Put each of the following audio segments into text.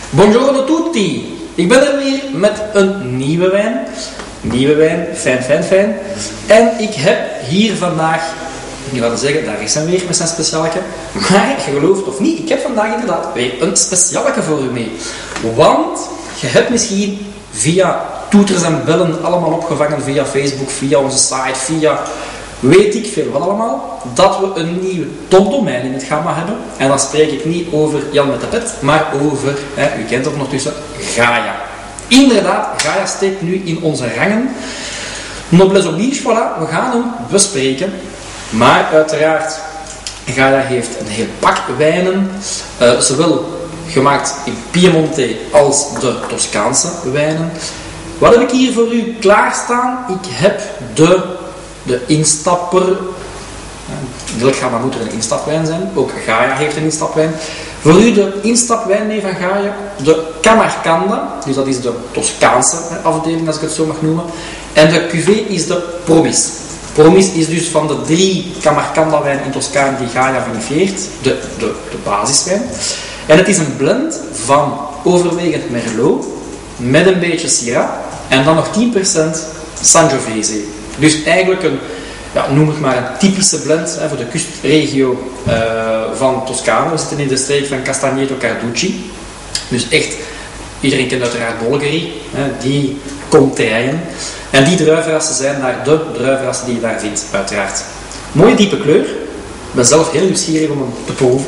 Buongiorno tutti! Ik ben er weer met een nieuwe wijn. Nieuwe wijn, fijn. En ik heb hier vandaag, ik wil zeggen, daar is hij weer met zijn specialeke. Maar je gelooft of niet, ik heb vandaag inderdaad weer een specialeke voor u mee. Want je hebt misschien via toeters en bellen allemaal opgevangen, via Facebook, via onze site, via weet ik veel wat allemaal, dat we een nieuw topdomein in het gamma hebben. En dan spreek ik niet over Jan met de pet, maar over, u kent het ondertussen, Gaia. Inderdaad, Gaia steekt nu in onze rangen. Noblesse oblige, voilà, we gaan hem bespreken. Maar uiteraard, Gaia heeft een heel pak wijnen, zowel gemaakt in Piemonte als de Toscaanse wijnen. Wat heb ik hier voor u klaarstaan? Ik heb de instapper. Welk gamma moet er een instapwijn zijn? Ook Gaia heeft een instapwijn. Voor u de instapwijn mee van Gaia, de Camarcanda, dus dat is de Toscaanse afdeling als ik het zo mag noemen. En de cuvée is de Promis. Promis is dus van de 3 Camarcanda wijnen in Toscane die Gaia vinifieert, de basiswijn. En het is een blend van overwegend Merlot, met een beetje Syrah en dan nog 10% Sangiovese. Dus eigenlijk een, noem het maar een typische blend voor de kustregio van Toscane. We zitten in de streek van Castagneto Carducci. Dus echt, iedereen kent uiteraard Bolgheri, die contraien. En die druivenrassen zijn daar de druivenrassen die je daar vindt, uiteraard. Mooie diepe kleur. Ik ben zelf heel nieuwsgierig om hem te proeven.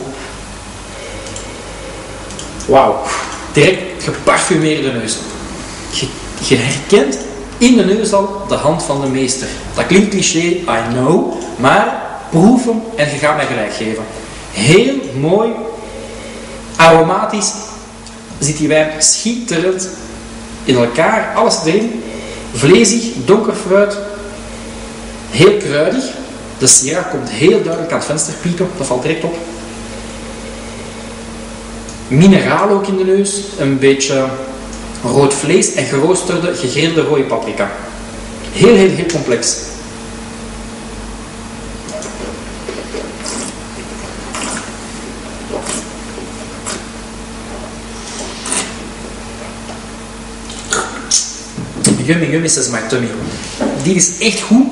Wauw, direct geparfumeerde neus. Je herkent in de neus al de hand van de meester. Dat klinkt cliché, I know, maar proef hem en je gaat mij gelijk geven. Heel mooi, aromatisch, zit die wijn schitterend in elkaar, alles erin. Vlezig, donker fruit, heel kruidig. De Syrah komt heel duidelijk aan het venster piepen, dat valt direct op. Mineraal ook in de neus, een beetje rood vlees en geroosterde, gegrilde rode paprika. Heel complex. Yummy says my tummy. Die is echt goed.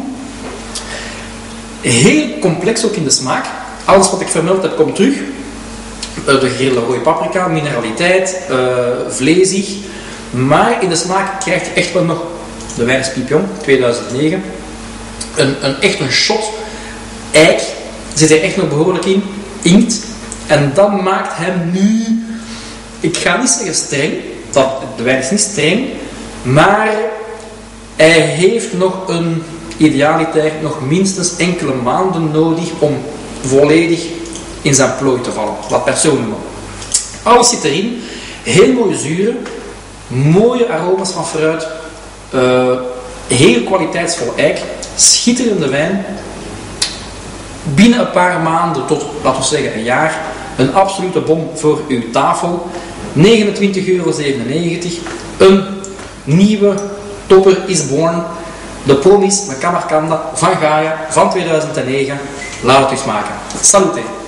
Heel complex ook in de smaak. Alles wat ik vermeld heb komt terug. De gegrilde rode paprika, mineraliteit, vlezig. Maar in de smaak krijg je echt wel nog de wijn is Pipion 2009. Echt een shot eik. Zit er echt nog behoorlijk in. Inkt. En dat maakt hem nu, ik ga niet zeggen streng. De wijn is niet streng. Maar hij heeft nog een idealiteit, nog minstens enkele maanden nodig om volledig in zijn plooi te vallen. Wat persoon noemen. Alles zit erin. Heel mooie zuren. Mooie aroma's van fruit. Heel kwaliteitsvol eik. Schitterende wijn. Binnen een paar maanden tot, laten we zeggen, een jaar. Een absolute bom voor uw tafel. €29,97. Een nieuwe topper is born. De Promis, de Camarcanda van Gaia van 2009. Laat het u smaken. Salute!